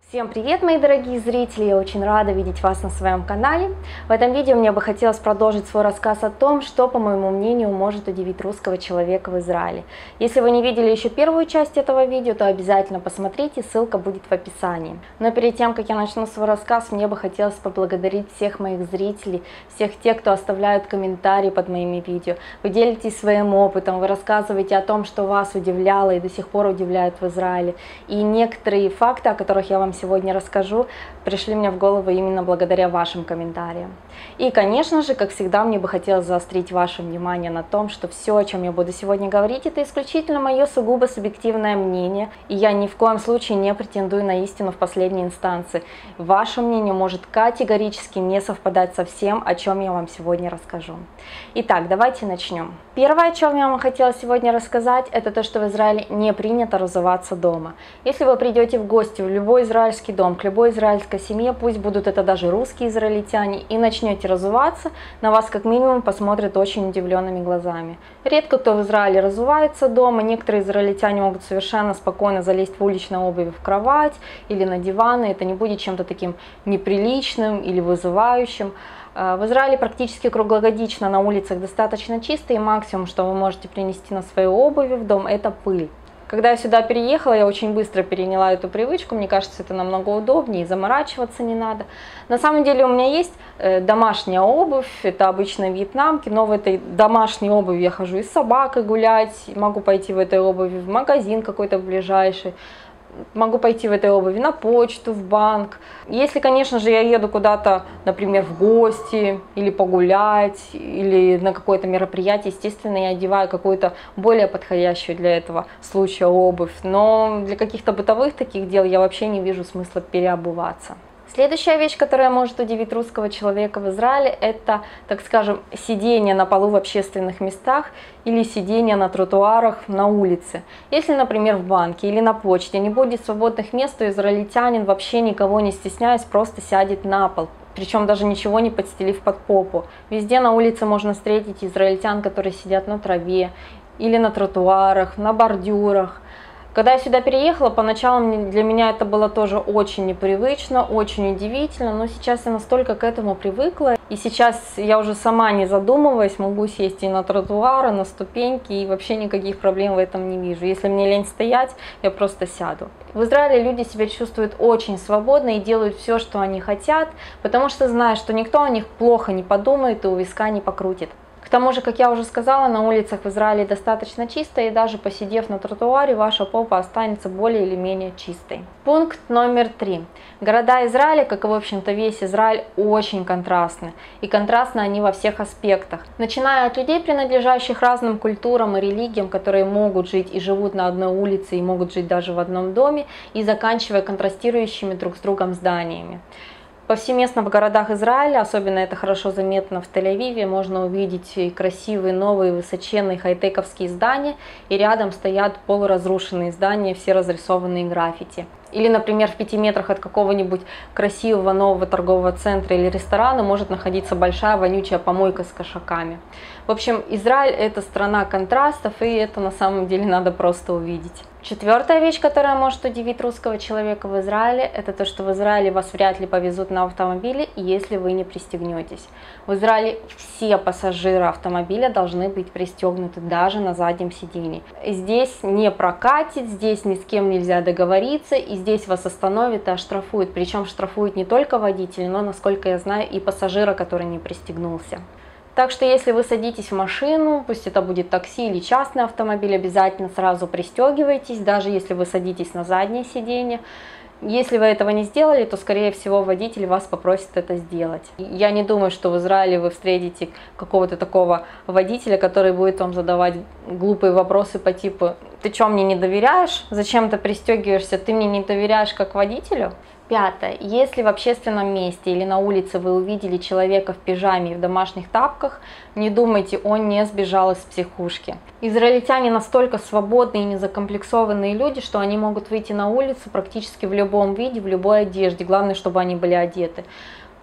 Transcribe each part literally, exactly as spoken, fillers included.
Всем привет, мои дорогие зрители! Я очень рада видеть вас на своем канале. В этом видео мне бы хотелось продолжить свой рассказ о том, что, по моему мнению, может удивить русского человека в Израиле. Если вы не видели еще первую часть этого видео, то обязательно посмотрите, ссылка будет в описании. Но перед тем, как я начну свой рассказ, мне бы хотелось поблагодарить всех моих зрителей, всех тех, кто оставляют комментарии под моими видео. Вы делитесь своим опытом, вы рассказываете о том, что вас удивляло и до сих пор удивляет в Израиле. И некоторые факты, о которых я вам сегодня расскажу, пришли мне в голову именно благодаря вашим комментариям. И, конечно же, как всегда, мне бы хотелось заострить ваше внимание на том, что все, о чем я буду сегодня говорить, это исключительно мое сугубо субъективное мнение, и я ни в коем случае не претендую на истину в последней инстанции. Ваше мнение может категорически не совпадать со всем, о чем я вам сегодня расскажу. Итак, давайте начнем. Первое, о чем я вам хотела сегодня рассказать, это то, что в Израиле не принято разуваться дома. Если вы придете в гости в любой израильский дом, к любой израильской семье, пусть будут это даже русские израильтяне, и начнете разуваться, на вас как минимум посмотрят очень удивленными глазами. Редко кто в Израиле разувается дома, некоторые израильтяне могут совершенно спокойно залезть в уличной обуви в кровать или на диваны, это не будет чем-то таким неприличным или вызывающим. В Израиле практически круглогодично на улицах достаточно чисто, и максимум, что вы можете принести на свою обувь в дом, это пыль. Когда я сюда переехала, я очень быстро переняла эту привычку, мне кажется, это намного удобнее, и заморачиваться не надо. На самом деле у меня есть домашняя обувь, это обычно вьетнамки, но в этой домашней обуви я хожу и с собакой гулять, могу пойти в этой обуви в магазин какой-то ближайший. Могу пойти в этой обуви на почту, в банк. Если, конечно же, я еду куда-то, например, в гости, или погулять, или на какое-то мероприятие, естественно, я одеваю какую-то более подходящую для этого случая обувь. Но для каких-то бытовых таких дел я вообще не вижу смысла переобуваться. Следующая вещь, которая может удивить русского человека в Израиле, это, так скажем, сидение на полу в общественных местах или сидение на тротуарах на улице. Если, например, в банке или на почте не будет свободных мест, то израильтянин, вообще никого не стесняясь, просто сядет на пол. Причем даже ничего не подстелив под попу. Везде на улице можно встретить израильтян, которые сидят на траве или на тротуарах, на бордюрах. Когда я сюда переехала, поначалу для меня это было тоже очень непривычно, очень удивительно, но сейчас я настолько к этому привыкла, и сейчас я уже сама, не задумываясь, могу сесть и на тротуары, на ступеньки, и вообще никаких проблем в этом не вижу. Если мне лень стоять, я просто сяду. В Израиле люди себя чувствуют очень свободно и делают все, что они хотят, потому что знают, что никто о них плохо не подумает и у виска не покрутит. К тому же, как я уже сказала, на улицах в Израиле достаточно чисто, и даже посидев на тротуаре, ваша попа останется более или менее чистой. Пункт номер три. Города Израиля, как и в общем-то весь Израиль, очень контрастны. И контрастны они во всех аспектах. Начиная от людей, принадлежащих разным культурам и религиям, которые могут жить и живут на одной улице, и могут жить даже в одном доме, и заканчивая контрастирующими друг с другом зданиями. Повсеместно в городах Израиля, особенно это хорошо заметно в Тель-Авиве, можно увидеть и красивые новые высоченные хай-тековские здания, и рядом стоят полуразрушенные здания, все разрисованные граффити. Или, например, в пяти метрах от какого-нибудь красивого нового торгового центра или ресторана может находиться большая вонючая помойка с кошаками. В общем, Израиль – это страна контрастов, и это на самом деле надо просто увидеть. Четвертая вещь, которая может удивить русского человека в Израиле, это то, что в Израиле вас вряд ли повезут на автомобиле, если вы не пристегнетесь. В Израиле все пассажиры автомобиля должны быть пристегнуты, даже на заднем сидении. Здесь не прокатит, здесь ни с кем нельзя договориться, и здесь вас остановят и оштрафуют. Причем штрафуют не только водителя, но, насколько я знаю, и пассажира, который не пристегнулся. Так что если вы садитесь в машину, пусть это будет такси или частный автомобиль, обязательно сразу пристегивайтесь, даже если вы садитесь на заднее сиденье. Если вы этого не сделали, то, скорее всего, водитель вас попросит это сделать. Я не думаю, что в Израиле вы встретите какого-то такого водителя, который будет вам задавать глупые вопросы по типу: «Ты что, мне не доверяешь? Зачем ты пристегиваешься? Ты мне не доверяешь как водителю?» Пятое. Если в общественном месте или на улице вы увидели человека в пижаме и в домашних тапках, не думайте, он не сбежал из психушки. Израильтяне настолько свободные и незакомплексованные люди, что они могут выйти на улицу практически в любом виде, в любой одежде. Главное, чтобы они были одеты.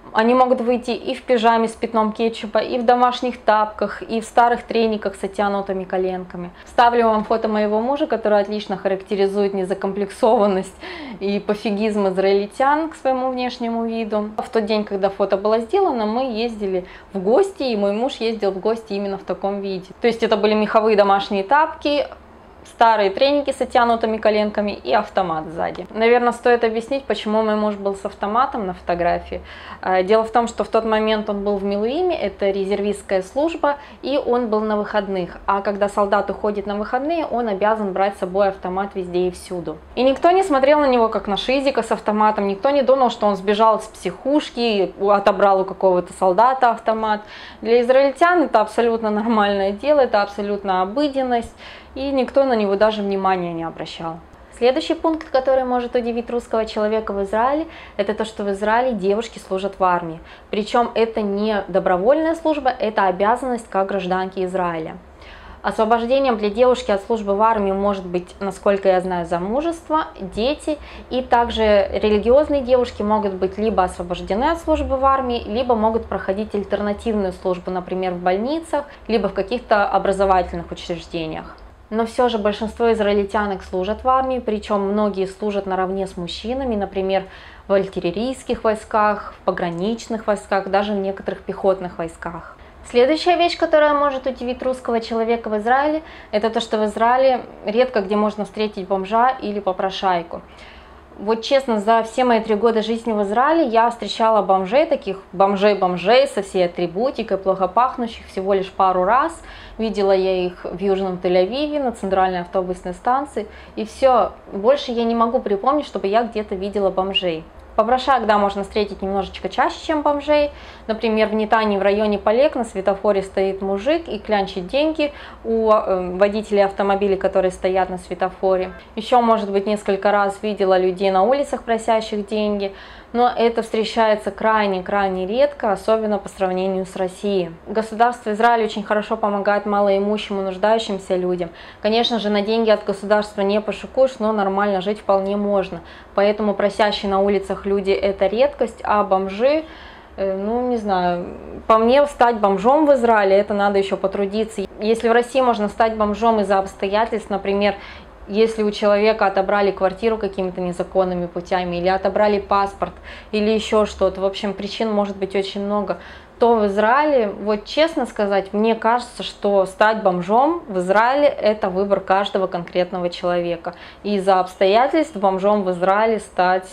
Они могут выйти и в пижаме с пятном кетчупа, и в домашних тапках, и в старых трениках с оттянутыми коленками. Вставлю вам фото моего мужа, который отлично характеризует незакомплексованность и пофигизм израильтян к своему внешнему виду. В тот день, когда фото было сделано, мы ездили в гости, и мой муж ездил в гости именно в таком виде. То есть это были меховые домашние тапки, старые треники с оттянутыми коленками и автомат сзади. Наверное, стоит объяснить, почему мой муж был с автоматом на фотографии. Дело в том, что в тот момент он был в Милуиме, это резервистская служба, и он был на выходных. А когда солдат уходит на выходные, он обязан брать с собой автомат везде и всюду. И никто не смотрел на него как на шизика с автоматом, никто не думал, что он сбежал с психушки, отобрал у какого-то солдата автомат. Для израильтян это абсолютно нормальное дело, это абсолютно обыденность. И никто на него даже внимания не обращал. Следующий пункт, который может удивить русского человека в Израиле, это то, что в Израиле девушки служат в армии. Причем это не добровольная служба, это обязанность как гражданки Израиля. Освобождением для девушки от службы в армии может быть, насколько я знаю, замужество, дети, и также религиозные девушки могут быть либо освобождены от службы в армии, либо могут проходить альтернативную службу, например, в больницах, либо в каких-то образовательных учреждениях. Но все же большинство израильтянок служат в армии, причем многие служат наравне с мужчинами, например, в артиллерийских войсках, в пограничных войсках, даже в некоторых пехотных войсках. Следующая вещь, которая может удивить русского человека в Израиле, это то, что в Израиле редко где можно встретить бомжа или попрошайку. Вот честно, за все мои три года жизни в Израиле я встречала бомжей, таких бомжей-бомжей со всей атрибутикой, плохо пахнущих всего лишь пару раз. Видела я их в Южном Тель-Авиве на центральной автобусной станции. И все, больше я не могу припомнить, чтобы я где-то видела бомжей. Попрошаек, да, можно встретить немножечко чаще, чем бомжей. Например, в Нетании в районе Палек на светофоре стоит мужик и клянчит деньги у водителей автомобилей, которые стоят на светофоре. Еще, может быть, несколько раз видела людей на улицах, просящих деньги. Но это встречается крайне-крайне редко, особенно по сравнению с Россией. Государство Израиль очень хорошо помогает малоимущим и нуждающимся людям. Конечно же, на деньги от государства не пошикуешь, но нормально жить вполне можно. Поэтому просящие на улицах люди – это редкость, а бомжи, ну не знаю, по мне стать бомжом в Израиле – это надо еще потрудиться. Если в России можно стать бомжом из-за обстоятельств, например, если у человека отобрали квартиру какими-то незаконными путями, или отобрали паспорт, или еще что-то, в общем, причин может быть очень много, то в Израиле, вот честно сказать, мне кажется, что стать бомжом в Израиле – это выбор каждого конкретного человека. И из-за обстоятельств бомжом в Израиле стать,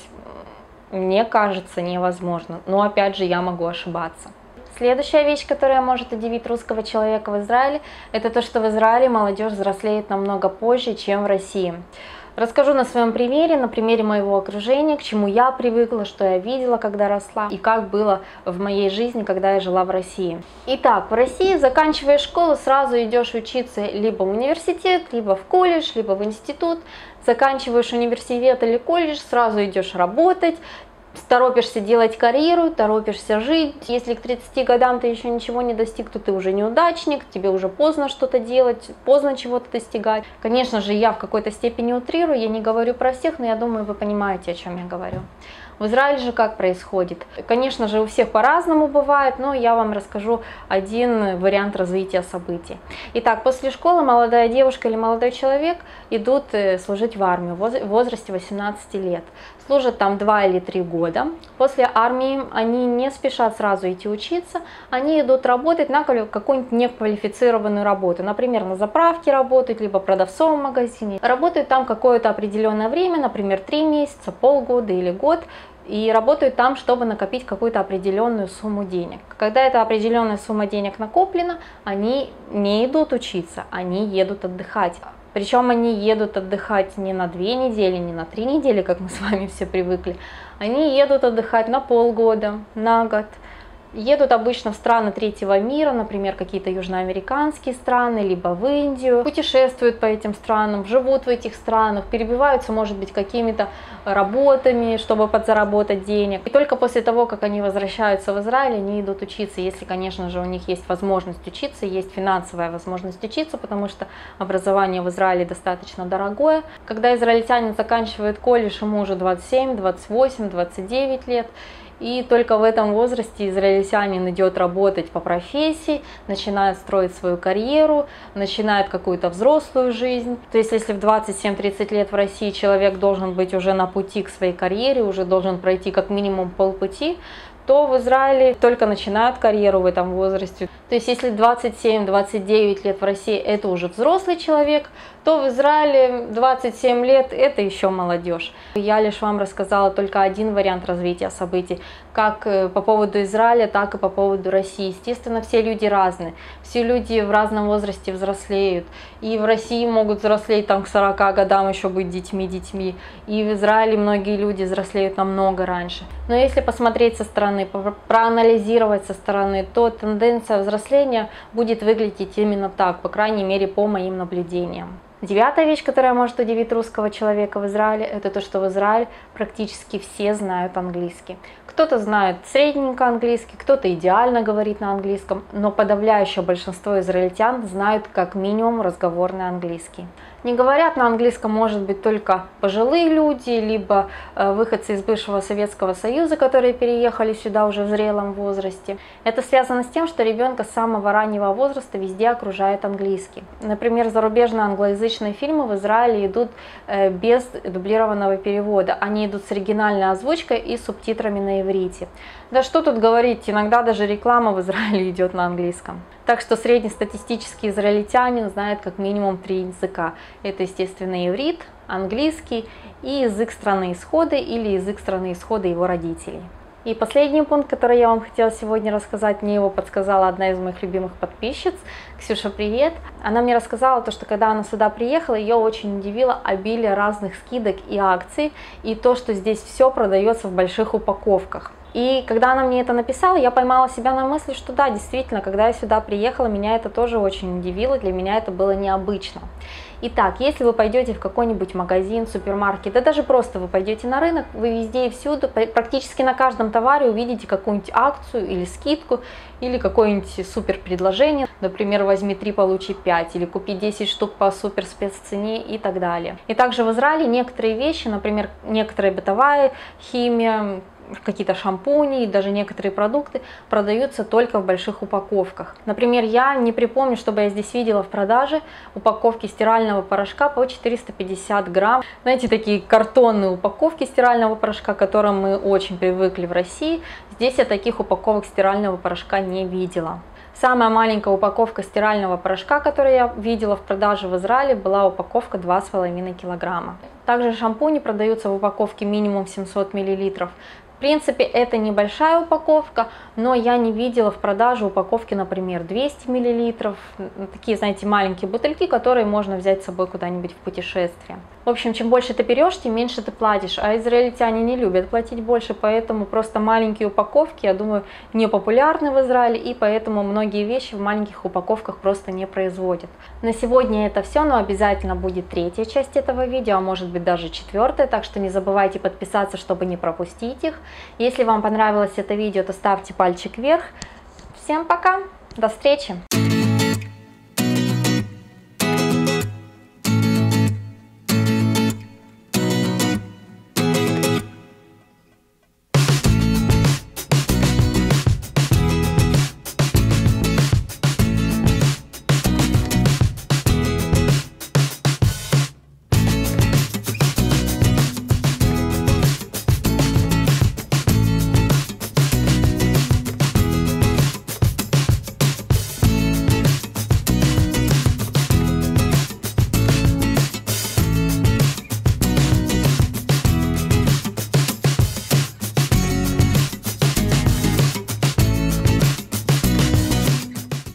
мне кажется, невозможно. Но опять же, я могу ошибаться. Следующая вещь, которая может удивить русского человека в Израиле, это то, что в Израиле молодежь взрослеет намного позже, чем в России. Расскажу на своем примере, на примере моего окружения, к чему я привыкла, что я видела, когда росла, и как было в моей жизни, когда я жила в России. Итак, в России, заканчивая школу, сразу идешь учиться либо в университет, либо в колледж, либо в институт. Заканчиваешь университет или колледж, сразу идешь работать. Торопишься делать карьеру, торопишься жить. Если к тридцати годам ты еще ничего не достиг, то ты уже неудачник, тебе уже поздно что-то делать, поздно чего-то достигать. Конечно же, я в какой-то степени утрирую, я не говорю про всех, но я думаю, вы понимаете, о чем я говорю. В Израиле же как происходит? Конечно же, у всех по-разному бывает, но я вам расскажу один вариант развития событий. Итак, после школы молодая девушка или молодой человек идут служить в армию в возрасте восемнадцати лет. Служат там два или три года. После армии они не спешат сразу идти учиться, они идут работать на какую-нибудь неквалифицированную работу. Например, на заправке работают, либо продавцом в магазине. Работают там какое-то определенное время, например, три месяца, полгода или год. И работают там, чтобы накопить какую-то определенную сумму денег. Когда эта определенная сумма денег накоплена, они не идут учиться, они едут отдыхать. Причем они едут отдыхать не на две недели, не на три недели, как мы с вами все привыкли. Они едут отдыхать на полгода, на год. Едут обычно в страны третьего мира, например, какие-то южноамериканские страны, либо в Индию, путешествуют по этим странам, живут в этих странах, перебиваются, может быть, какими-то работами, чтобы подзаработать денег. И только после того, как они возвращаются в Израиль, они идут учиться, если, конечно же, у них есть возможность учиться, есть финансовая возможность учиться, потому что образование в Израиле достаточно дорогое. Когда израильтянин заканчивает колледж, ему уже двадцать семь, двадцать восемь, двадцать девять лет, И только в этом возрасте израильтянин идет работать по профессии, начинает строить свою карьеру, начинает какую-то взрослую жизнь. То есть если в двадцать семь тридцать лет в России человек должен быть уже на пути к своей карьере, уже должен пройти как минимум полпути, то в Израиле только начинают карьеру в этом возрасте. То есть если двадцать семь двадцать девять лет в России это уже взрослый человек, то в Израиле двадцать семь лет это еще молодежь. Я лишь вам рассказала только один вариант развития событий, как по поводу Израиля, так и по поводу России. Естественно, все люди разные, все люди в разном возрасте взрослеют. И в России могут взрослеть там, к сорока годам, еще быть детьми-детьми. И в Израиле многие люди взрослеют намного раньше. Но если посмотреть со стороны, проанализировать со стороны, то тенденция взросления будет выглядеть именно так, по крайней мере по моим наблюдениям. Девятая вещь, которая может удивить русского человека в Израиле, это то, что в Израиле практически все знают английский. Кто-то знает средненько английский, кто-то идеально говорит на английском, но подавляющее большинство израильтян знают как минимум разговорный английский. Не говорят на английском, может быть, только пожилые люди, либо э, выходцы из бывшего Советского Союза, которые переехали сюда уже в зрелом возрасте. Это связано с тем, что ребенка с самого раннего возраста везде окружает английский. Например, зарубежные англоязычные фильмы в Израиле идут э, без дублированного перевода. Они идут с оригинальной озвучкой и субтитрами на иврите. Да что тут говорить, иногда даже реклама в Израиле идет на английском. Так что среднестатистический израильтянин знает как минимум три языка. Это, естественно, иврит, английский и язык страны исхода или язык страны исхода его родителей. И последний пункт, который я вам хотела сегодня рассказать, мне его подсказала одна из моих любимых подписчиц. Ксюша, привет! Она мне рассказала, то, что когда она сюда приехала, ее очень удивило обилие разных скидок и акций, и то, что здесь все продается в больших упаковках. И когда она мне это написала, я поймала себя на мысли, что да, действительно, когда я сюда приехала, меня это тоже очень удивило, для меня это было необычно. Итак, если вы пойдете в какой-нибудь магазин, супермаркет, да даже просто вы пойдете на рынок, вы везде и всюду, практически на каждом товаре увидите какую-нибудь акцию или скидку, или какое-нибудь супер предложение, например, возьми три, получи пять, или купи десять штук по супер спеццене и так далее. И также в Израиле некоторые вещи, например, некоторая бытовая химия, какие-то шампуни и даже некоторые продукты продаются только в больших упаковках. Например, я не припомню, чтобы я здесь видела в продаже упаковки стирального порошка по четыреста пятьдесят грамм. Знаете, такие картонные упаковки стирального порошка, к которым мы очень привыкли в России. Здесь я таких упаковок стирального порошка не видела. Самая маленькая упаковка стирального порошка, которую я видела в продаже в Израиле, была упаковка два с половиной килограмма. Также шампуни продаются в упаковке минимум семьсот миллилитров. В принципе, это небольшая упаковка, но я не видела в продаже упаковки, например, двести миллилитров. Такие, знаете, маленькие бутыльки, которые можно взять с собой куда-нибудь в путешествие. В общем, чем больше ты берешь, тем меньше ты платишь. А израильтяне не любят платить больше, поэтому просто маленькие упаковки, я думаю, не популярны в Израиле, и поэтому многие вещи в маленьких упаковках просто не производят. На сегодня это все, но обязательно будет третья часть этого видео, а может быть даже четвертая, так что не забывайте подписаться, чтобы не пропустить их. Если вам понравилось это видео, то ставьте пальчик вверх. Всем пока, до встречи!